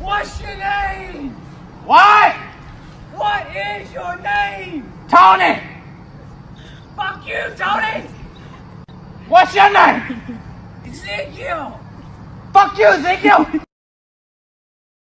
What's your name? What? What is your name? Tony! Fuck you, Tony! What's your name? Ezekiel! Fuck you, Ezekiel!